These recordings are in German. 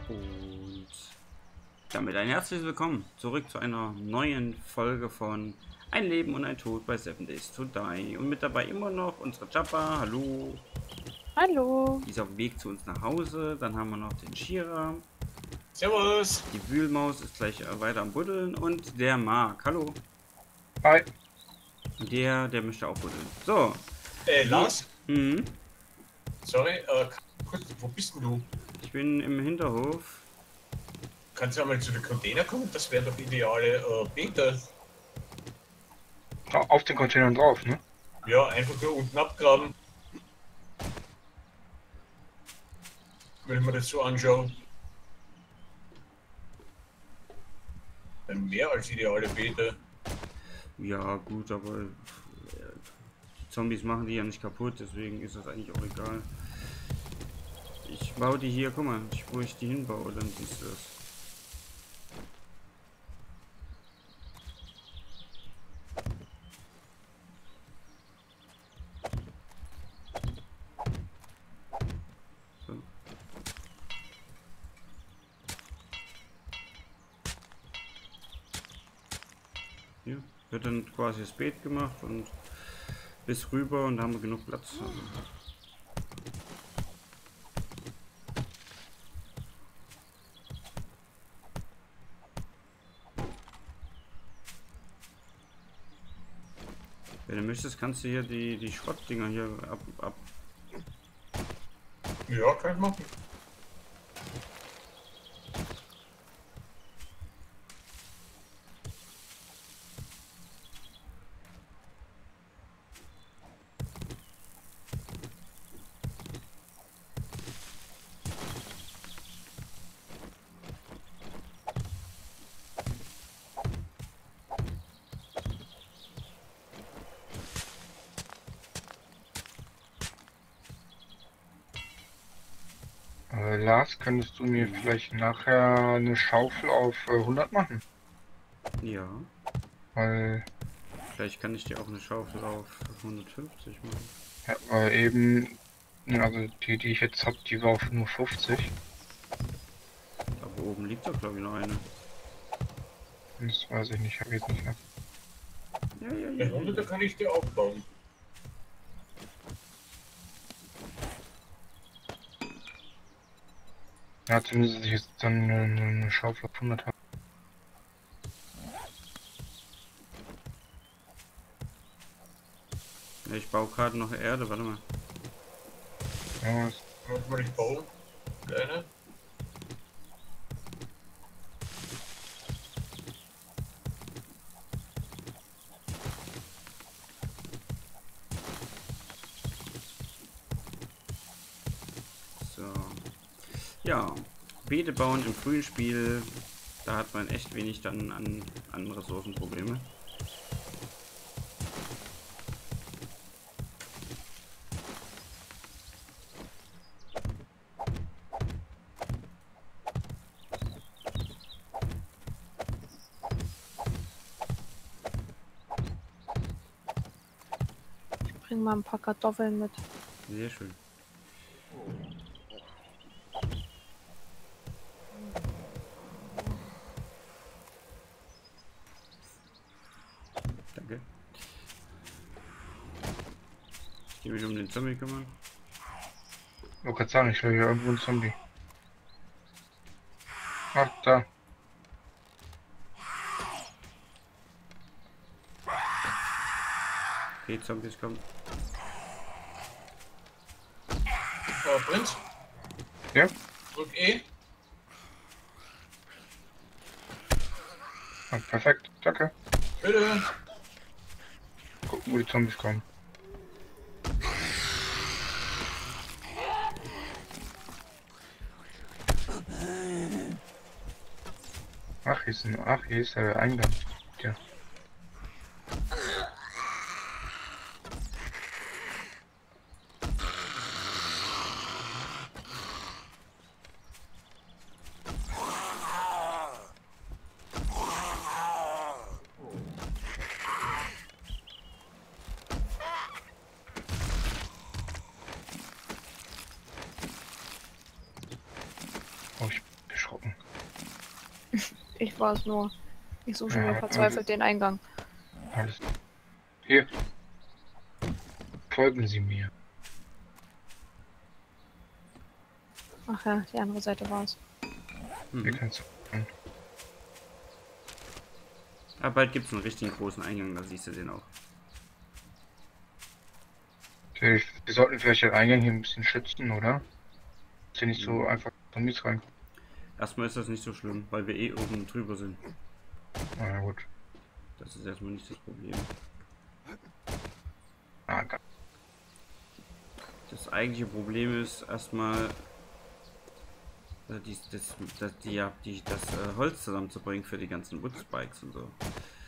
Und damit ein herzliches Willkommen zurück zu einer neuen Folge von Ein Leben und ein Tod bei Seven Days to Die. Und mit dabei immer noch unsere Jabba, hallo. Hallo. Die ist auf dem Weg zu uns nach Hause. Dann haben wir noch den Shira. Servus. Die Wühlmaus ist gleich weiter am Buddeln. Und der Mark, hallo. Hi. Und der möchte auch buddeln. So. Lars? Mhm. Sorry, kurz, wo bist denn du? Ich bin im Hinterhof. Kannst du einmal zu den Container kommen? Das wären doch ideale Beete. Auf den Containern drauf, ne? Ja, einfach nur unten abgraben. Wenn ich mir das so anschaue. Mehr als ideale Beete. Ja, gut, aber die Zombies machen die ja nicht kaputt, deswegen ist das eigentlich auch egal. Ich baue die hier, guck mal, wo ich die hinbaue, dann siehst du das. So. Hier wird dann quasi das Beet gemacht und bis rüber und da haben wir genug Platz. Wenn du möchtest, kannst du hier die Schrottdinger hier ab. Ja, kann ich machen. Lars, könntest du mir vielleicht nachher eine Schaufel auf 100 machen? Ja, Weil, vielleicht kann ich dir auch eine Schaufel auf 150 machen. ja, weil eben, also die ich jetzt habe, die war auf nur 50. Aber oben liegt doch, glaube ich, noch eine. Das weiß ich nicht, ich habe jetzt nicht nach. Ja. Der Runde, da kann ich dir aufbauen. Ja, zumindest dass ich jetzt dann eine Schaufel auf 100 habe. Ja, ich baue gerade noch Erde, warte mal. Ja, Was will ich bauen? Kleine. So. Ja, Beete bauen im frühen Spiel, da hat man echt wenig dann an Ressourcenprobleme. Bring mal ein paar Kartoffeln mit. Sehr schön. Danke. Ich gehe mich um den Zombie kümmern. ich wollte gerade sagen, ich höre hier irgendwo einen Zombie. Ach, da. Okay, Zombies kommen. Prinz, Ja? drück E. Ah, perfekt, danke. Bitte. Gucken, wo die Zombies kommen. Ach, hier ist der Eingang. Ja. erschrocken. Ich war es nur. Ich suche mir Ja, verzweifelt den Eingang. Alles. Hier. Folgen Sie mir. Ach ja, die andere Seite war es. Hier Mhm. kannst du. Aber bald gibt es einen richtig großen Eingang, da siehst du den auch. Wir sollten vielleicht den Eingang hier ein bisschen schützen, oder? Dass hier nicht so einfach Zombies rein. Erstmal ist das nicht so schlimm, weil wir eh oben drüber sind. Na gut. Das ist erstmal nicht das Problem. Ah, ga- Das eigentliche Problem ist erstmal das Holz zusammenzubringen für die ganzen Woodspikes und so.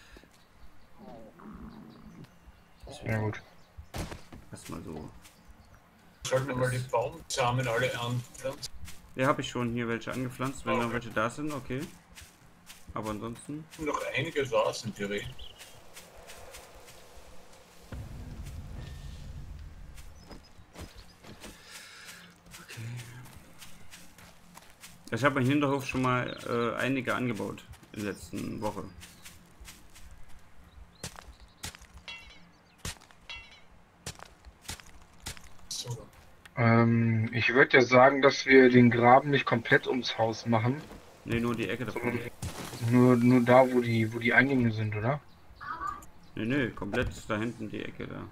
ja gut. Erstmal so. Sollten wir mal die Baumsamen alle anpflanzen. Ja, habe ich schon hier welche angepflanzt, wenn noch Okay. welche da sind, okay. Aber ansonsten. Noch einiges aus in Theorie. Ich habe im Hinterhof schon mal einige angebaut in der letzten Woche. So. Ich würde ja sagen, dass wir den Graben nicht komplett ums Haus machen, Ne, nur die Ecke davon. sondern nur da, wo die Eingänge sind, oder? Ne, komplett da hinten die Ecke da.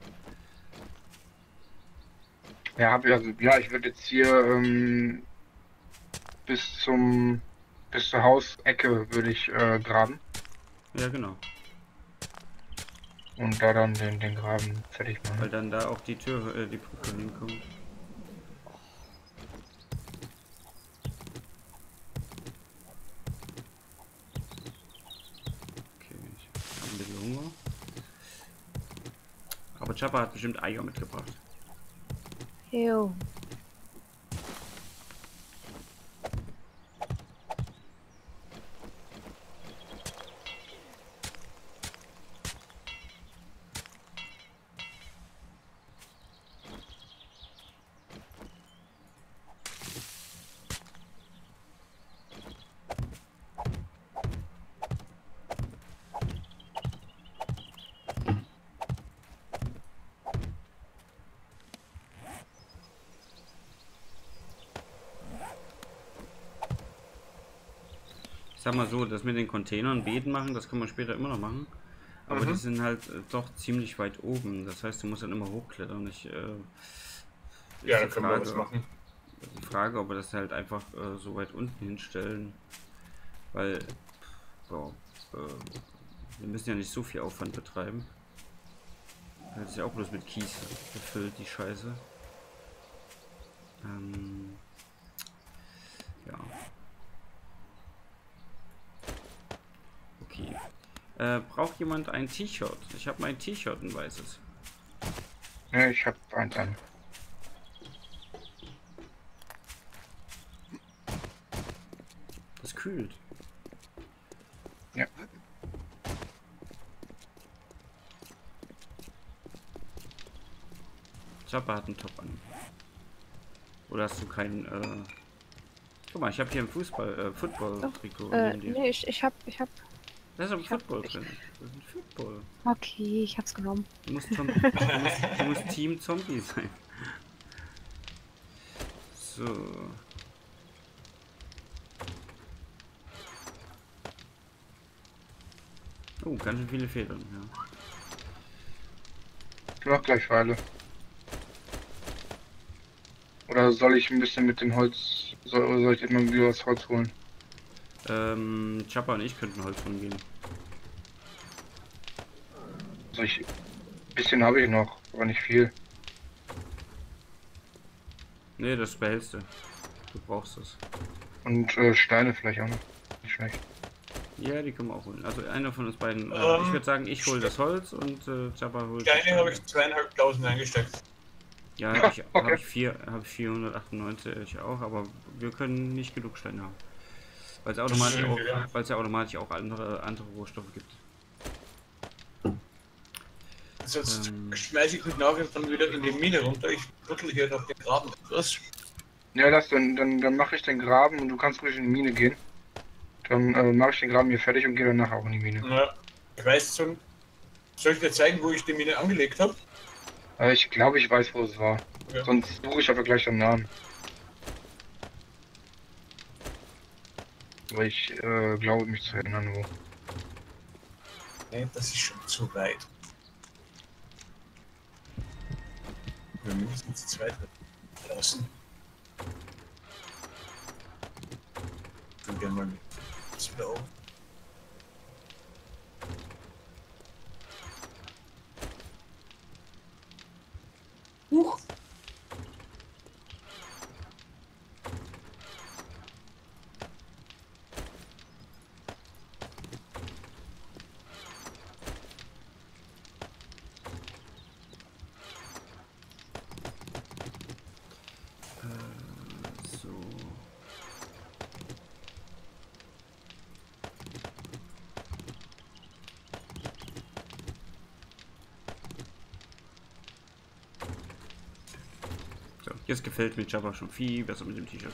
Ja, ja, ich würde jetzt hier bis zur Hausecke würde ich graben Ja, genau. und da dann den Graben fertig Weil machen. dann da auch die Tür, die Brücke hinkommt. Okay, ich habe ein bisschen Hunger. Aber Chappa hat bestimmt Eier mitgebracht. Jo. Ich sag mal so, das mit den Containern Beeten machen, das kann man später immer noch machen. Aber die sind halt doch ziemlich weit oben. Das heißt, du musst dann immer hochklettern. Ja, da können wir was machen. Die Frage, ob wir das halt einfach so weit unten hinstellen. Weil so, wir müssen ja nicht so viel Aufwand betreiben. Das ist ja auch bloß mit Kies gefüllt, die Scheiße. Ja. Okay. Braucht jemand ein T-Shirt? Ich habe mein T-Shirt, ein weißes. Ja, ich habe eins an. Das kühlt. Ja. Chopper hat einen Top an. Oder hast du keinen, Guck mal, ich habe hier ein Football-Trikot neben dir. Nee, ich hab. Da ist ein Football drin. Das ist ein Football. Okay, ich hab's genommen. Du musst Team Zombie sein. So. Oh, ganz schön viele Federn, ja. Ich mach gleich Pfeile. Oder soll ich ein bisschen mit dem Holz, soll ich immer wieder das Holz holen? Chopper und ich könnten Holz gehen. Ein bisschen habe ich noch, aber nicht viel. Nee, das behältst du. Du brauchst es. Und Steine vielleicht auch noch. Nicht schlecht. Ja, die können wir auch holen. Also einer von uns beiden. Ich würde sagen, ich hole das Holz und Chopper holt. Kleine habe ich 2.500 eingesteckt. Ja, Okay. habe ich 498 auch, aber wir können nicht genug Steine haben. Weil es ja automatisch auch andere Rohstoffe gibt. Sonst schmeiße ich mich nachher dann wieder in die Mine runter. Ich rüttel hier noch den Graben etwas. Ja, dann mache ich den Graben und du kannst ruhig in die Mine gehen. Dann mache ich den Graben hier fertig und gehe dann nachher auch in die Mine. Ja, ich weiß schon. Soll ich dir zeigen, wo ich die Mine angelegt habe? Ich glaube, ich weiß, wo es war. Ja. Sonst suche ich aber gleich den Namen. Aber ich glaube, mich zu erinnern, wo. Nee, das ist schon zu weit. Wir müssen zu zweit lassen. Dann gehen wir das wieder auf. Huch! So. So, jetzt gefällt mir Jabba schon viel besser mit dem T-Shirt.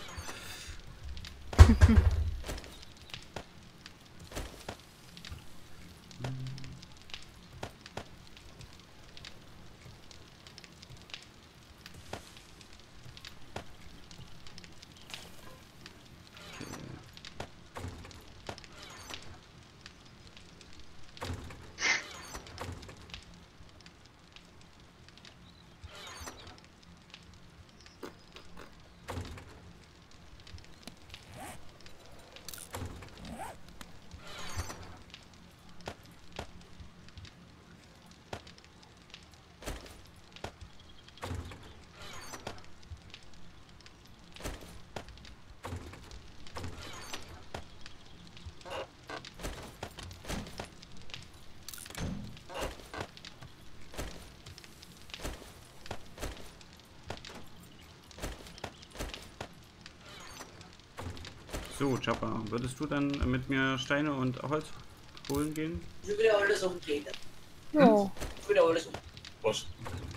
So, Jabba, würdest du dann mit mir Steine und Holz holen gehen? Ich will alles umdrehen. Ja. Ich will alles umdrehen. Was?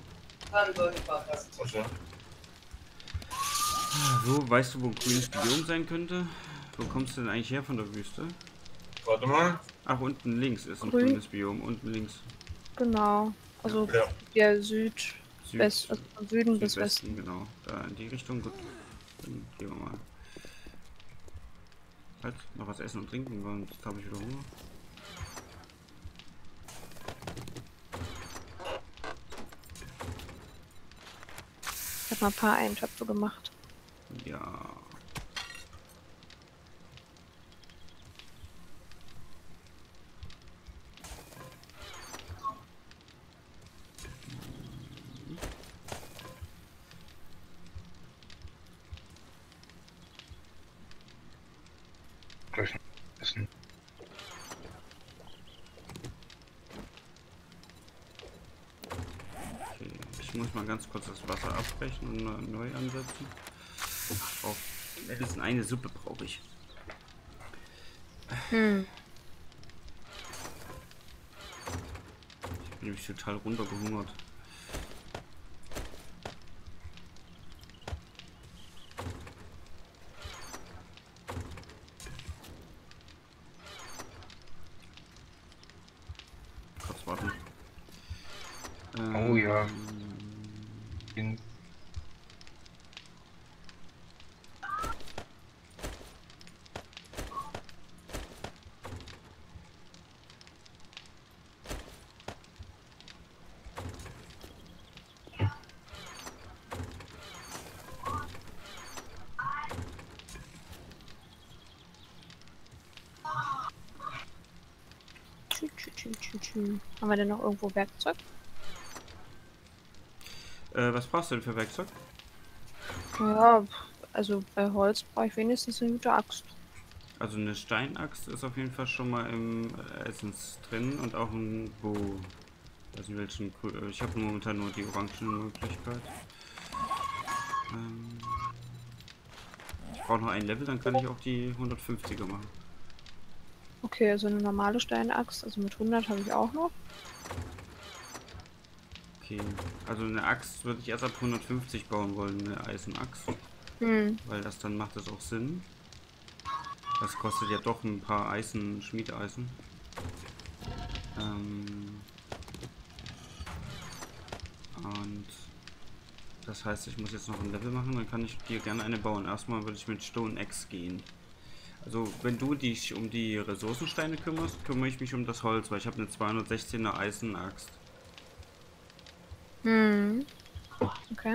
Was ja? So, weißt du, wo ein grünes Biom sein könnte? Wo kommst du denn eigentlich her von der Wüste? Warte mal. Ach, unten links ist ein Grün. grünes Biom, unten links. Genau. Also Ja. der Süd, Süd, West, also von Süden bis Südwesten, Westen. genau. Da in die Richtung. Gut, dann gehen wir mal. Halt, noch was essen und trinken, sonst habe ich wieder Hunger. Ich habe mal ein paar Eintöpfe gemacht. Ja. Gleich noch essen. Okay, ich muss mal ganz kurz das Wasser abbrechen und neu ansetzen. Auch mindestens eine Suppe brauche ich. Hm. Ich bin nämlich total runtergehungert. Kurz warten. Oh ja. Den Haben wir denn noch irgendwo Werkzeug? Was brauchst du denn für Werkzeug? Ja, also bei Holz brauche ich wenigstens eine gute Axt. Also eine Steinaxt ist auf jeden Fall schon mal im Essens drin und auch ein Bow. Also welchen ich habe momentan nur die Orangenmöglichkeit. Ich brauche noch ein Level, dann kann ich auch die 150er machen. Okay, also eine normale Steinaxt, also mit 100 habe ich auch noch. Okay, also eine Axt würde ich erst ab 150 bauen wollen, eine Eisenaxt. Hm. weil das dann macht es auch Sinn. Das kostet ja doch ein paar Eisen, Schmiedeeisen. Und das heißt, ich muss jetzt noch ein Level machen, dann kann ich dir gerne eine bauen. Erstmal würde ich mit Stone Axe gehen. Also wenn du dich um die Ressourcensteine kümmerst, kümmere ich mich um das Holz, weil ich habe eine 216er Eisenaxt. Hm. Okay.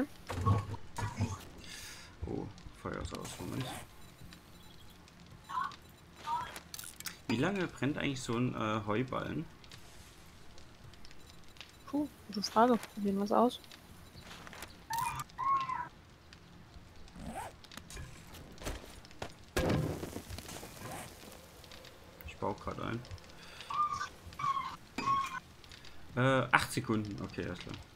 Oh, Feuer ist aus, Moment. Wie lange brennt eigentlich so ein Heuballen? Puh, gute Frage. Probieren wir es aus. Ich baue gerade ein. 8 Sekunden, okay, alles klar.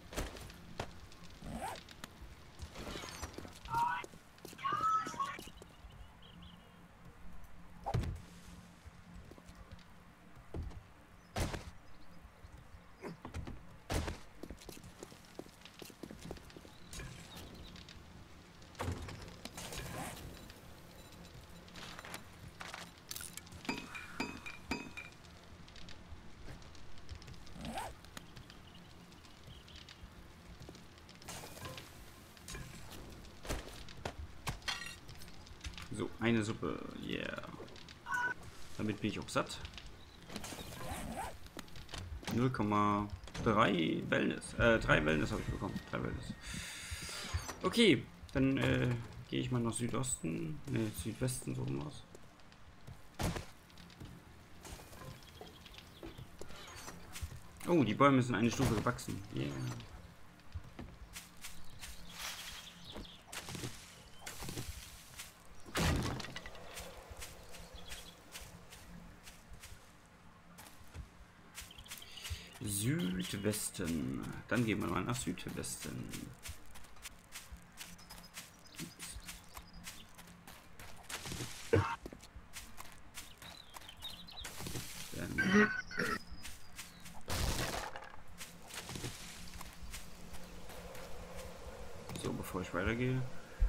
So, eine Suppe, yeah. Damit bin ich auch satt. 0,3 Wellness. 3 Wellness habe ich bekommen. 3 Wellness. Okay, dann gehe ich mal nach Südosten. Ne, Südwesten so rum aus. Oh, die Bäume sind eine Stufe gewachsen. Yeah. Südwesten. Dann gehen wir mal nach Südwesten. Dann so, bevor ich weitergehe.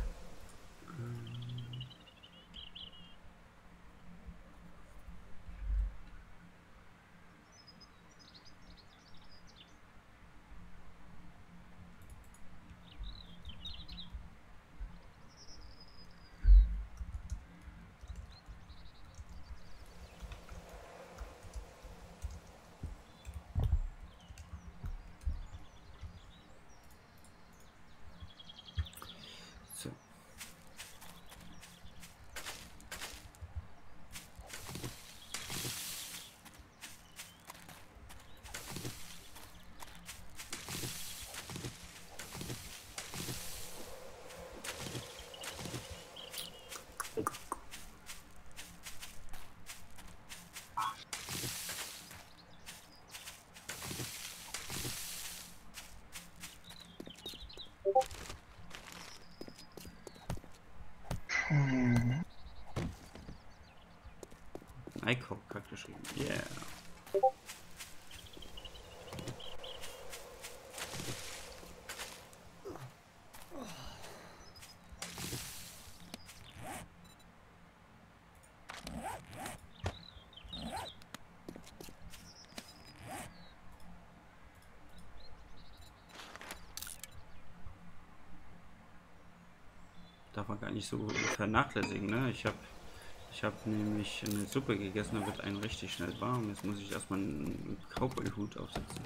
So. Icon hat geschrieben. Yeah. Darf man gar nicht so vernachlässigen, ne? Ich habe nämlich eine Suppe gegessen, da wird einem richtig schnell warm. Jetzt muss ich erstmal einen Cowboy-Hut aufsetzen.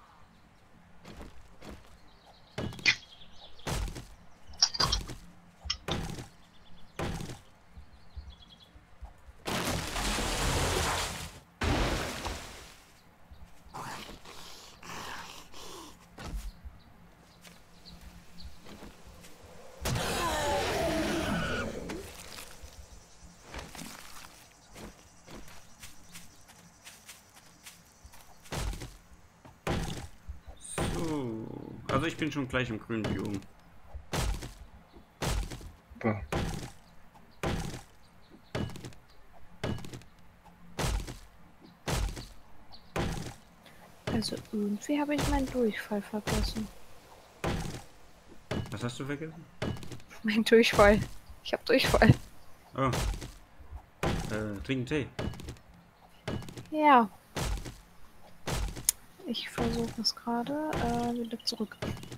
Also ich bin schon gleich im grünen Biom. Super. Also irgendwie habe ich meinen Durchfall vergessen. Was hast du vergessen? Mein Durchfall. Ich hab Durchfall. Oh. Trinken Tee. Ja. Ich versuche es gerade wieder zurück.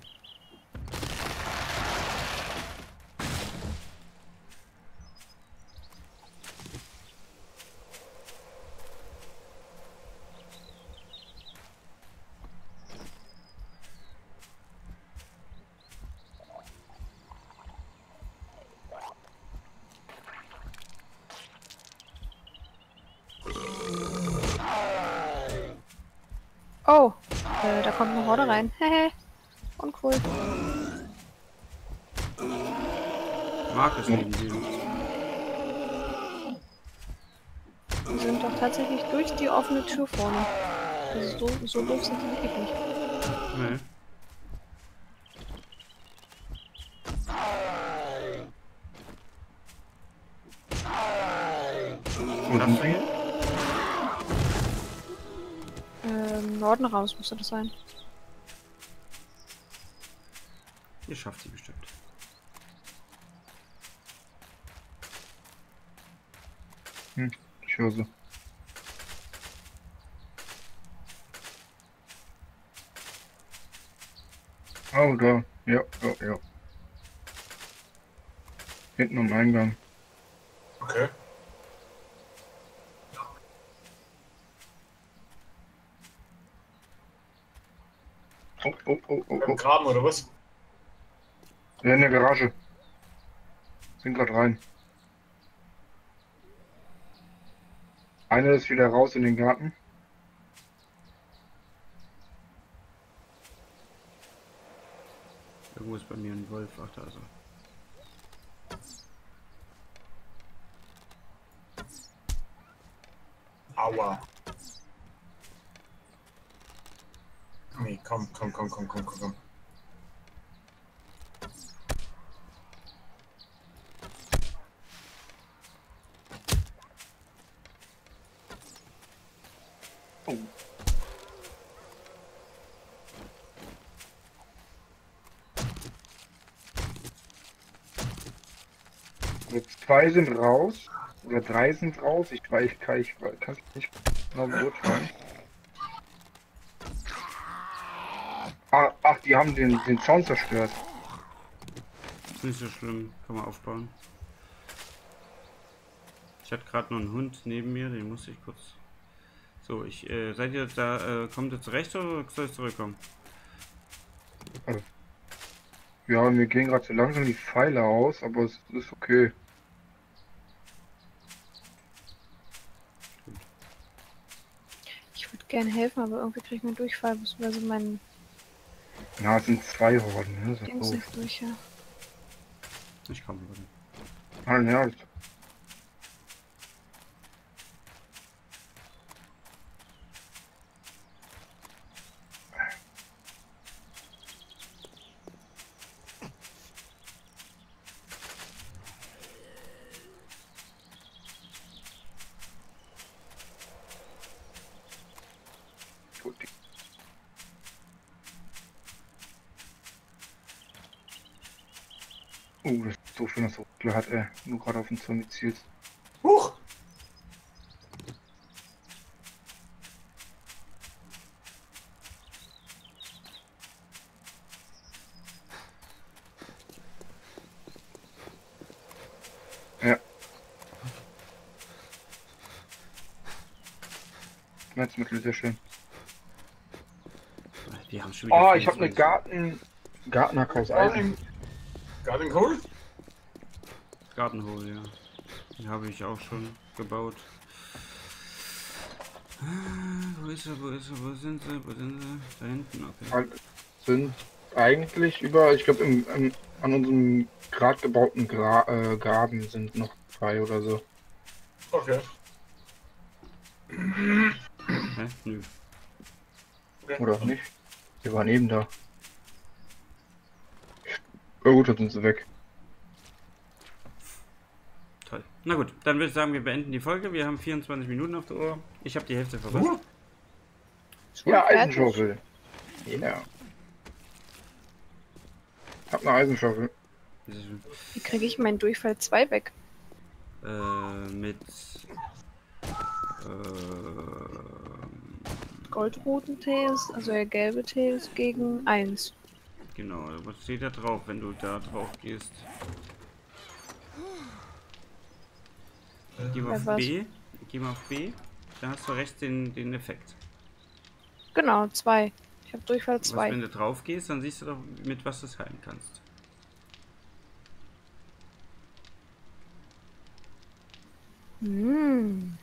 Oh, da kommt eine Horde rein. Hehe. Uncool. Markus neben dir. Die sind doch tatsächlich durch die offene Tür vorne. Also so doof sind die wirklich nicht. Nee. Wo sind sie? Norden raus müsste das sein. Ihr schafft sie bestimmt. Ich höre sie. Oh, da. Ja, ja, ja. Hinten am Eingang. Okay. Oh, oh, oh, oh, Beim oh. Graben oder was? Ja, in der Garage. Sind gerade rein. Einer ist wieder raus in den Garten. Irgendwo ist bei mir ein Wolf. Ach, da ist er. Aua. Nee, komm, komm, komm, komm, komm, komm, komm. Oh. Jetzt zwei sind raus. Oder drei sind raus. Ich kann es nicht genau beurteilen. Ach, die haben den Zaun zerstört. Ist nicht so schlimm. Kann man aufbauen. Ich hatte gerade noch einen Hund neben mir. Den musste ich kurz... So, seid ihr da... kommt ihr zurecht oder soll ich zurückkommen? Ja, mir gehen gerade so langsam die Pfeile aus, aber es ist okay. Ich würde gerne helfen, aber irgendwie kriege ich mir Durchfall, beziehungsweise mein Na, es sind zwei Horden, ne? Das ist Dings doof. nicht durch, ja. Ich komme wieder. Ah, ja, gut. Das ist so schön, dass du Ruckler hat, ey. Nur gerade auf den Zombie zielst. Huch! Ja. Schmerzmittel, sehr schön. Die haben schon wieder... Oh, ich habe eine 24. Gartenhack aus Eisen. Garden Cold? Gartenhole, ja. Die habe ich auch schon gebaut. Wo ist er, wo ist er, wo sind sie, wo sind sie? Da hinten, okay. Sind eigentlich ich glaube, an unserem gerade gebauten Graben sind noch zwei oder so. Okay. Hä? Nö. Okay. Oder nicht? Wir waren eben da. Ja gut, dann sind sie weg. Toll. Na gut, dann würde ich sagen, wir beenden die Folge. Wir haben 24 Minuten auf der Uhr. Ich habe die Hälfte verpasst. Schon Ja, fertig? Eisenschaufel. Ja. Hab eine Eisenschaufel. Wie kriege ich meinen Durchfall 2 weg? Mit Goldroten Tees, also der gelbe Tees gegen 1. genau, was steht da drauf, wenn du da drauf gehst? Geh mal Ja, auf was? B. Geh mal auf B. Da hast du rechts den Effekt. Genau, 2. Ich habe Durchfall Was, 2. wenn du drauf gehst, dann siehst du doch, mit was du es heilen kannst. Hm.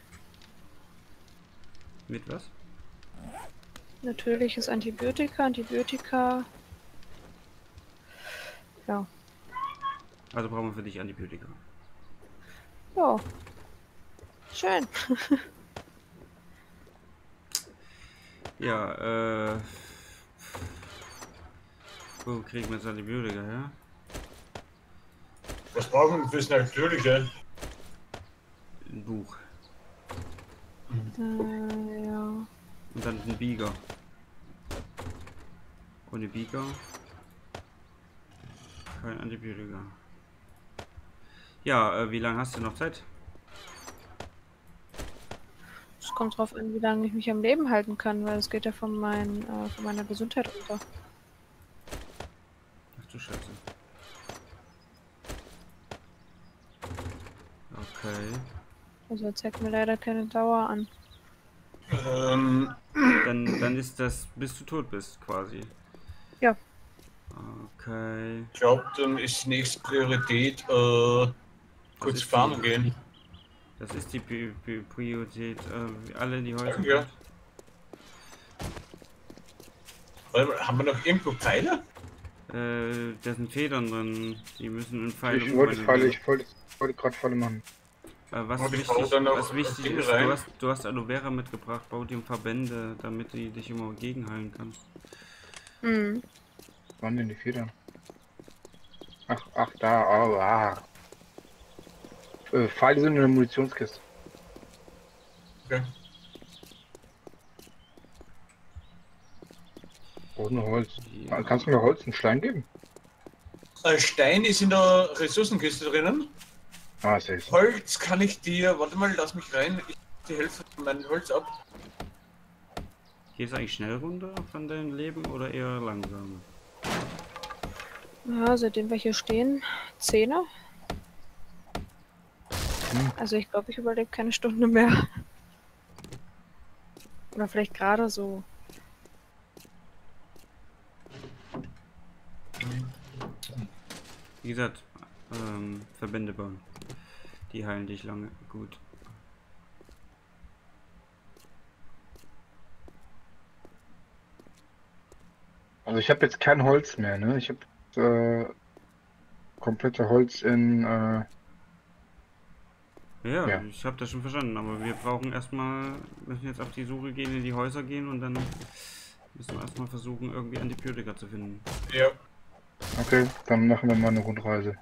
Mit was? Natürliches Antibiotika, Antibiotika. Ja. Also brauchen wir für dich Antibiotika. Ja. Schön. Ja, wo kriegen wir jetzt Antibiotika her? Was brauchen wir fürs Natürliche? Ein Buch. Ja. Und dann ein Bieger. Ohne Bieger kein Antibiotika. Ja, wie lange hast du noch Zeit? Es kommt drauf an, wie lange ich mich am Leben halten kann, weil es geht ja von meiner Gesundheit runter. Ach du Scheiße. Okay. Also er zeigt mir leider keine Dauer an. Dann ist das, bis du tot bist, quasi. Ja. Okay. Ich glaube, dann ist die nächste Priorität kurz ist farmen die- gehen. Das ist die Priorität. Alle in die Häuser. Ja. Warte mal, haben wir noch irgendwo Pfeile? Da sind Federn drin. Die müssen in Pfeile Ich wollte umwandeln. gerade Falle machen. Was Und ich wichtig, hau dann noch was wichtig Dinge ist, rein. du hast Aloe Vera mitgebracht, bau dir Verbände, damit du dich immer gegenheilen kannst. Hm. Was waren denn die Federn? Ach, da, oh, ah. Pfeile sind in der Munitionskiste. Okay. Ohne Holz. Ja. Kannst du mir Holz und Stein geben? Stein ist in der Ressourcenkiste drinnen. Ah, sehr. Holz kann ich dir, warte mal, lass mich rein. Ich die Hälfte von meinem Holz ab. Gehst du eigentlich schnell runter von deinem Leben oder eher langsam? Ja, seitdem wir hier stehen, 10er. Also ich glaube, ich überlebe keine Stunde mehr. Oder vielleicht gerade so. Wie gesagt, Verbände bauen. Die heilen dich lange. Gut. Also ich habe jetzt kein Holz mehr, ne? Ich habe komplette Holz in Ja, Ja. ich habe das schon verstanden, aber wir brauchen erstmal, müssen jetzt auf die Suche gehen, in die Häuser gehen und dann müssen wir erstmal versuchen, irgendwie Antibiotika zu finden. Ja. Okay, dann machen wir mal eine Rundreise.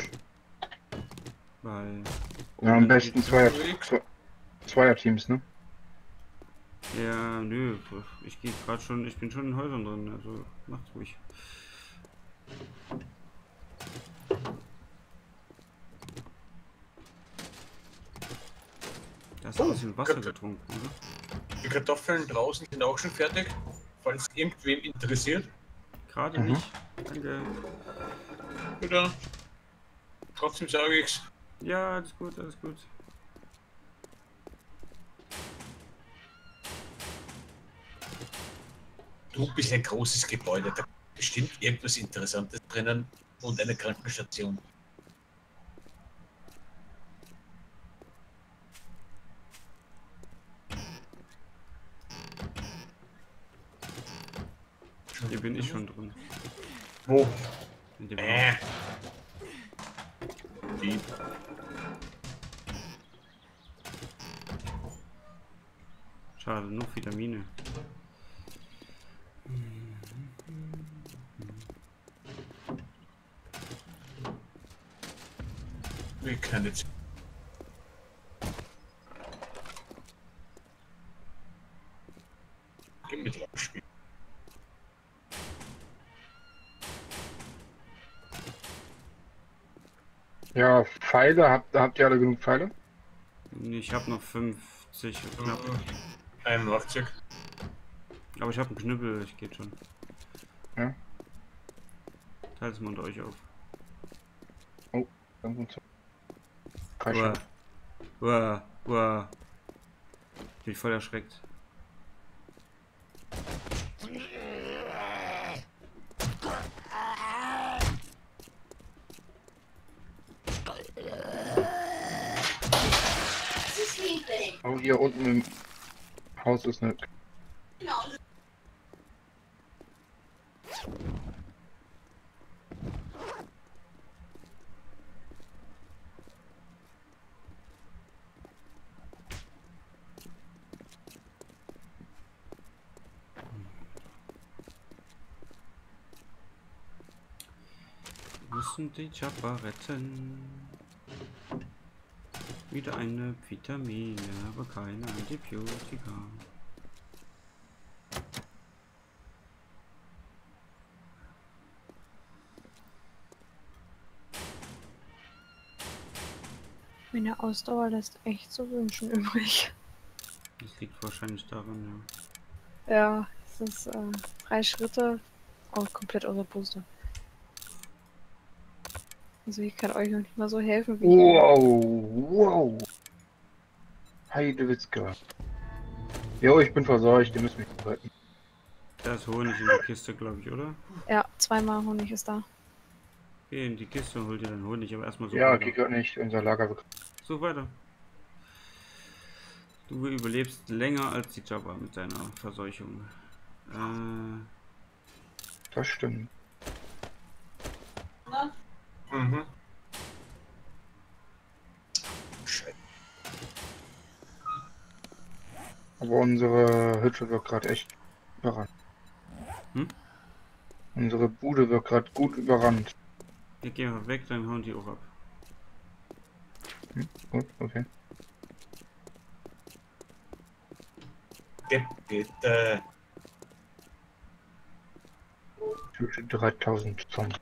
Weil. Ja, am besten Zweierteams, ne? Ja, nö, ich gehe gerade schon, ich bin schon in Häusern drin, also macht's ruhig. Da hast du ein bisschen Wasser getrunken, oder? Die Kartoffeln draußen sind auch schon fertig, falls irgendwem interessiert. Gerade Mhm. nicht. Danke. Oder? Trotzdem sage ich's. Ja, alles gut, alles gut. Du bist ein großes Gebäude, da ist bestimmt irgendwas Interessantes drinnen und eine Krankenstation. Hier bin ich schon drin. Wo? In dem Haus. Die. Schade, nur Vitamine. Wir können jetzt. Mit spielen. Ja, Pfeile, habt ihr alle genug Pfeile? Ich habe noch 50 knapp. Ein Werkzeug. Aber ich habe einen Knüppel, ich geht schon. Ja. Teilt es mal unter euch auf. Dann sind Uah. Uah. Uah. Ich bin voll erschreckt. Oh, hier unten im Haus ist eine. Wir müssen die Jabba retten. Wieder eine Vitamine, aber keine Antibiotika. Meine Ausdauer lässt echt zu wünschen übrig. Das liegt wahrscheinlich daran, Ja, es ist 3 Schritte. Oh, komplett außer Booster. Also ich kann euch noch nicht mal so helfen wie Wow. Heidewitzka. Jo, ich bin verseucht, ihr müsst mich retten. ja. Da ist Honig in der Kiste, glaube ich, oder? Ja, 2-mal Honig ist da. Geh in die Kiste und hol dir den Honig, aber erstmal so Ja, weiter. geht gerade nicht, unser Lager. So weiter. Du überlebst länger als die Jabba mit deiner Verseuchung. Das stimmt. Mhm. Scheiße. Aber unsere Hütte wird gerade echt überrannt. Hm? Unsere Bude wird gerade gut überrannt. Wir gehen einfach weg, dann hauen die auch ab. Gut, okay. Bitte. Hütte 3000 Zombie.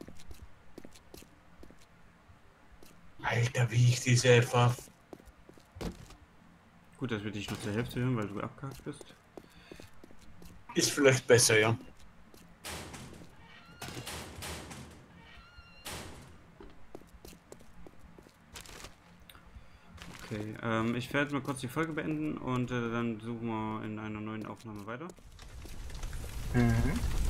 Alter, wie ich diese ver... Gut, dass wir dich noch zur Hälfte hören, weil du abgehakt bist. Ist vielleicht besser, ja. Okay, ich werde mal kurz die Folge beenden und dann suchen wir in einer neuen Aufnahme weiter. Mhm.